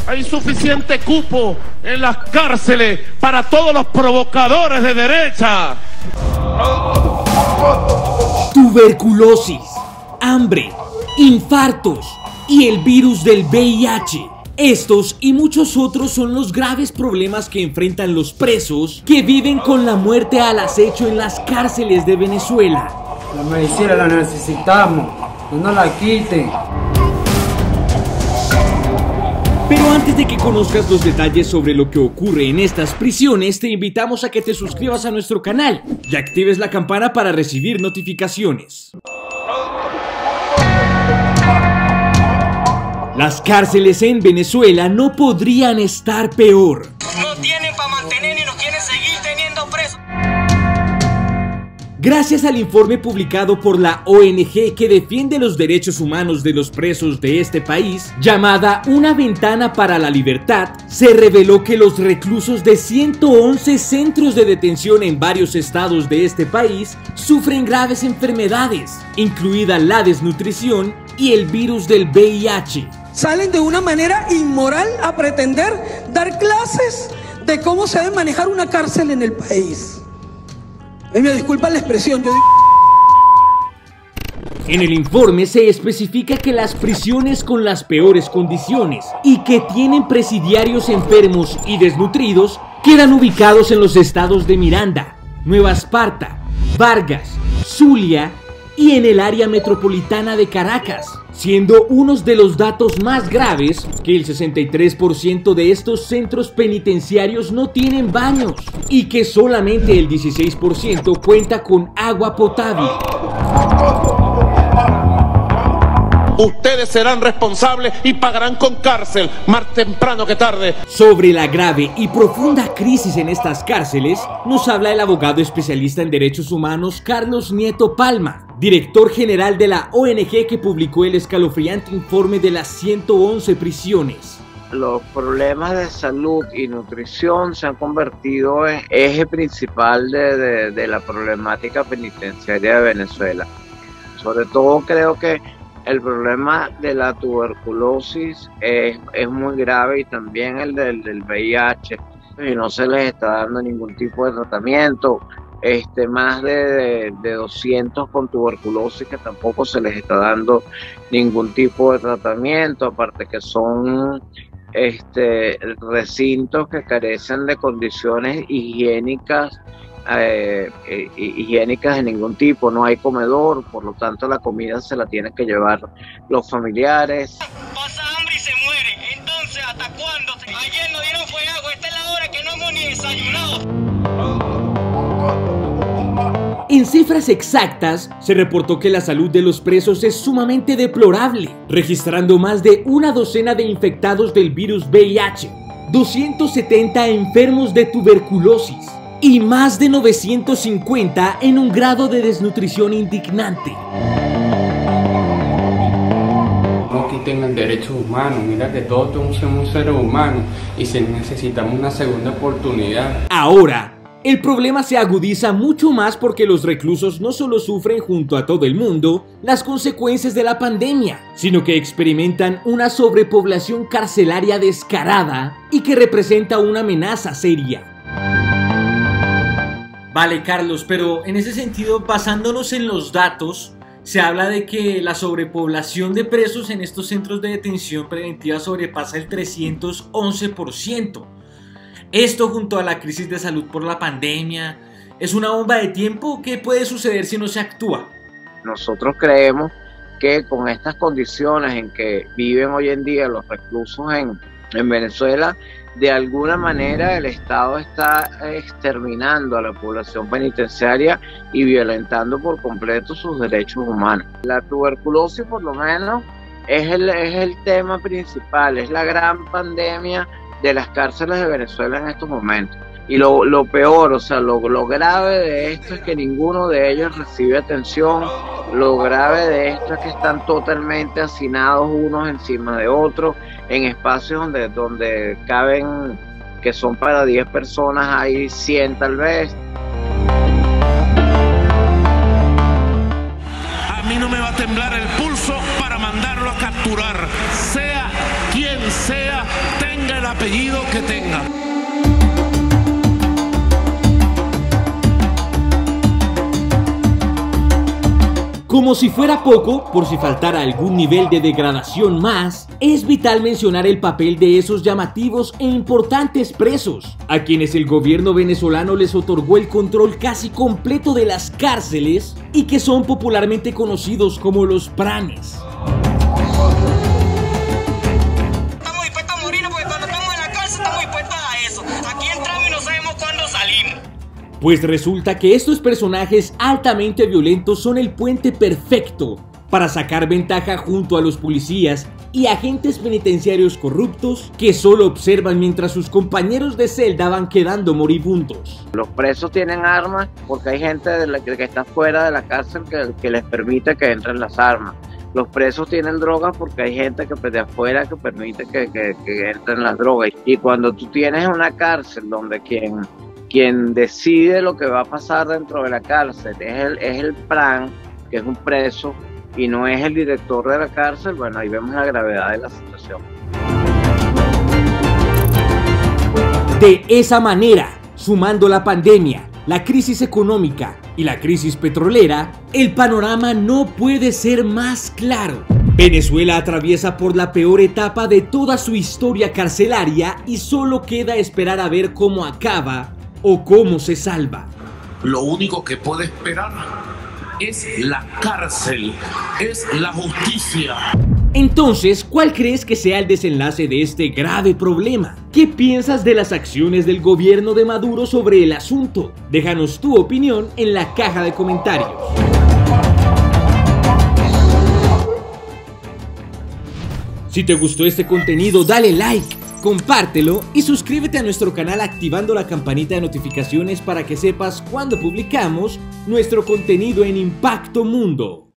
Hay suficiente cupo en las cárceles para todos los provocadores de derecha. Tuberculosis, hambre, infartos y el virus del VIH. Estos y muchos otros son los graves problemas que enfrentan los presos que viven con la muerte al acecho en las cárceles de Venezuela. La medicina la necesitamos, no nos la quiten. Pero antes de que conozcas los detalles sobre lo que ocurre en estas prisiones, te invitamos a que te suscribas a nuestro canal y actives la campana para recibir notificaciones. Las cárceles en Venezuela no podrían estar peor. No tienen para mantener y nos quieren seguir teniendo presos. Gracias al informe publicado por la ONG que defiende los derechos humanos de los presos de este país, llamada Una Ventana para la Libertad, se reveló que los reclusos de 111 centros de detención en varios estados de este país sufren graves enfermedades, incluida la desnutrición y el virus del VIH. Salen de una manera inmoral a pretender dar clases de cómo se debe manejar una cárcel en el país. Me disculpa la expresión, yo digo... En el informe se especifica que las prisiones con las peores condiciones y que tienen presidiarios enfermos y desnutridos quedan ubicados en los estados de Miranda, Nueva Esparta, Vargas, Zulia y en el área metropolitana de Caracas, siendo unos de los datos más graves que el 63% de estos centros penitenciarios no tienen baños y que solamente el 16% cuenta con agua potable. Ustedes serán responsables y pagarán con cárcel, más temprano que tarde. Sobre la grave y profunda crisis en estas cárceles, nos habla el abogado especialista en derechos humanos Carlos Nieto Palma, director general de la ONG que publicó el escalofriante informe de las 111 prisiones. Los problemas de salud y nutrición se han convertido en eje principal de la problemática penitenciaria de Venezuela. Sobre todo creo que el problema de la tuberculosis es muy grave y también el del VIH, y no se les está dando ningún tipo de tratamiento. Más de 200 con tuberculosis que tampoco se les está dando ningún tipo de tratamiento, aparte que son recintos que carecen de condiciones higiénicas de ningún tipo. No hay comedor, por lo tanto la comida se la tienen que llevar los familiares. Pasa hambre y se muere. Entonces, ¿hasta cuándo? Ayer nos dieron fue agua, esta es la hora que no hemos ni desayunado. En cifras exactas, se reportó que la salud de los presos es sumamente deplorable, registrando más de una docena de infectados del virus VIH, 270 enfermos de tuberculosis y más de 950 en un grado de desnutrición indignante. No quiten el derecho humano, mira que todos somos seres humanos y si necesitamos una segunda oportunidad. Ahora, el problema se agudiza mucho más porque los reclusos no solo sufren junto a todo el mundo las consecuencias de la pandemia, sino que experimentan una sobrepoblación carcelaria descarada y que representa una amenaza seria. Vale, Carlos, pero en ese sentido, basándonos en los datos, se habla de que la sobrepoblación de presos en estos centros de detención preventiva sobrepasa el 311%. Esto, junto a la crisis de salud por la pandemia, ¿es una bomba de tiempo? ¿Qué puede suceder si no se actúa? Nosotros creemos que con estas condiciones en que viven hoy en día los reclusos en Venezuela, de alguna manera el Estado está exterminando a la población penitenciaria y violentando por completo sus derechos humanos. La tuberculosis, por lo menos, es el tema principal, es la gran pandemia de las cárceles de Venezuela en estos momentos. Y lo peor, o sea, lo grave de esto es que ninguno de ellos recibe atención. Lo grave de esto es que están totalmente hacinados unos encima de otros en espacios donde caben, que son para 10 personas, hay 100 tal vez. A mí no me va a temblar el pulso para mandarlo a capturar, sea quien sea, tenga el apellido que tenga. Como si fuera poco, por si faltara algún nivel de degradación más, es vital mencionar el papel de esos llamativos e importantes presos, a quienes el gobierno venezolano les otorgó el control casi completo de las cárceles y que son popularmente conocidos como los pranes. Estamos dispuestos a morir porque cuando estamos en la cárcel estamos dispuestos a eso. Aquí entramos y no sabemos cuándo salimos. Pues resulta que estos personajes altamente violentos son el puente perfecto para sacar ventaja junto a los policías y agentes penitenciarios corruptos que solo observan mientras sus compañeros de celda van quedando moribundos. Los presos tienen armas porque hay gente que está fuera de la cárcel que les permite que entren las armas. Los presos tienen drogas porque hay gente que de afuera que permite que entren las drogas. Y cuando tú tienes una cárcel donde quien decide lo que va a pasar dentro de la cárcel es el PRAN, que es un preso, y no es el director de la cárcel, bueno, ahí vemos la gravedad de la situación. De esa manera, sumando la pandemia, la crisis económica y la crisis petrolera, el panorama no puede ser más claro. Venezuela atraviesa por la peor etapa de toda su historia carcelaria y solo queda esperar a ver cómo acaba o cómo se salva. Lo único que puede esperar es la cárcel, es la justicia. Entonces, ¿cuál crees que sea el desenlace de este grave problema? ¿Qué piensas de las acciones del gobierno de Maduro sobre el asunto? Déjanos tu opinión en la caja de comentarios. Si te gustó este contenido, dale like, compártelo y suscríbete a nuestro canal activando la campanita de notificaciones para que sepas cuando publicamos nuestro contenido en Impacto Mundo.